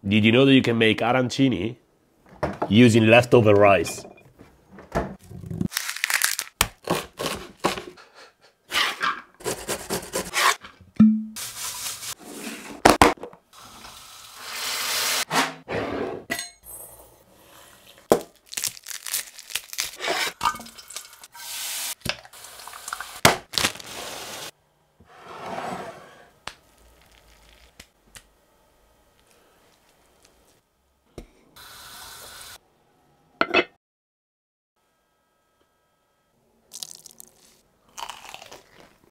Did you know that you can make arancini using leftover rice?